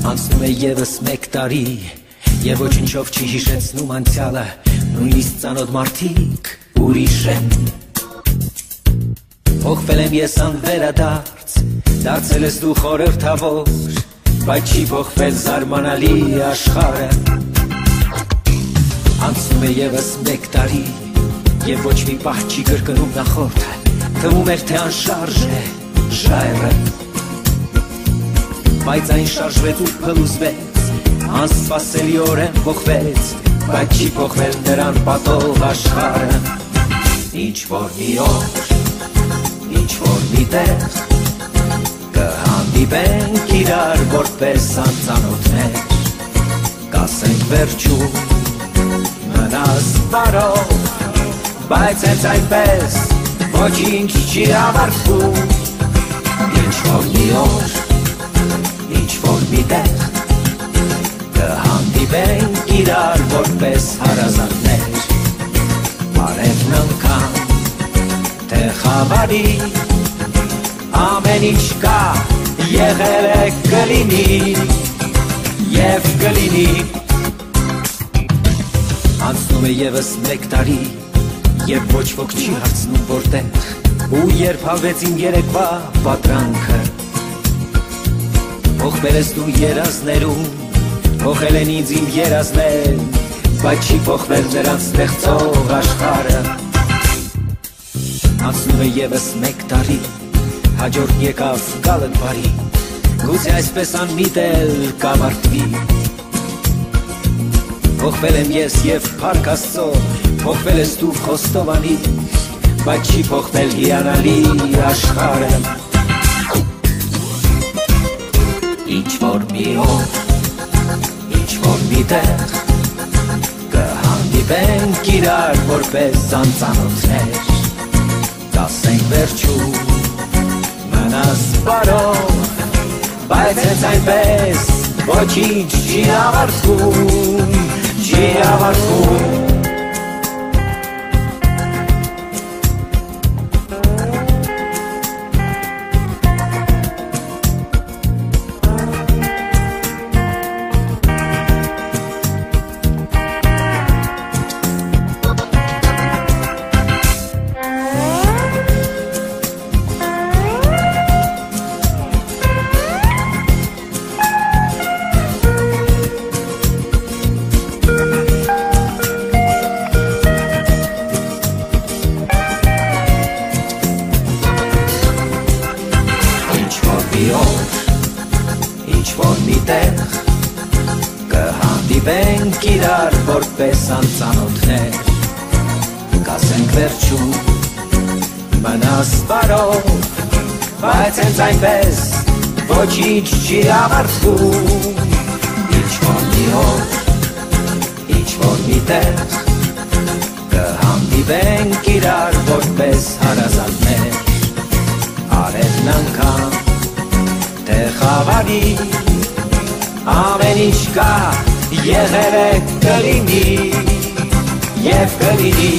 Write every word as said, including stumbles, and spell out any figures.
Անցնում է ևս մեկ տարի Եվ ոչնչով չի հիշեցնում անցյալը Նույնիսկ ծանոթ մարդիկ ուրիշ են Փոխվել եմ ես անվերադարձ Դարձել ես դու խորհրդավոր Բայց չի փոխվել զարմանալի աշխարհը Անցնում է ևս մեկ տարի Եվ ոչ մի պահ չի կրկնում նախորդը Թվում էր թե անշարժ է ժայռը Բայց այն շարժվեց ու փլուզվեց Անսպասելիորեն փոխվեց Բայց չի փոխվել նրան պատող աշխարհը Ինչ որ մի օր, ինչ որ մի տեղ Կհանդիպենք իրար որպես անծանոթներ Կասենք վերջում մնաս բարով Բայց հենց այնպես ոչինչ չի ավարտվում Ինչ որ մի օր Ինչ որ մի տեղ Կհանդիպենք իրար որպես հարազատներ Արևն անգամ թե խավարի Ամեն ինչ կա եղել է կլինի Եվ կլինի Անցնում է ևս մեկ տարի Եվ ոչ ոք չի հարցնում որտեղ Ու երբ հավեց իմ երեկվա պատրանքը Փոխվել ես դու երազներում Փոխել են ինձ իմ երազներ Բայց չի փոխվել նրանց ստեղծող աշխարհը Անցնում է ևս մեկ տարի Հաջորդ եկավ գալն բարի Գուցե այսպես անմիտել կամարտվի Փոխվել եմ ես և փառք Աստծո Փոխվել ես դու խոստովանի Բայց չի փոխվել հիանալի աշխարհը Ինչ որ մի օր, ինչ որ մի տեղ Կհանդիպենք իրար որպես անծանոթներ Կասենք վերջում մնաս բարով Բայց հենց այնպես ոչինչ չի ավարտվում Չի ավարտվում Ինչ որ մի տեղ Կհանդիպենք իրար որպես անծանոթներ Կասենք վերջում մնաս բարով Բայց հենց այնպես ոչինչ չի ավարտվում Ինչ որ մի օր, ինչ որ մի տեղ Կհանդիպենք իրար որպես հարազատներ Արևն անգամ թե խավարի Ամեն ինչ կա եղել է կլինի Եվ կլինի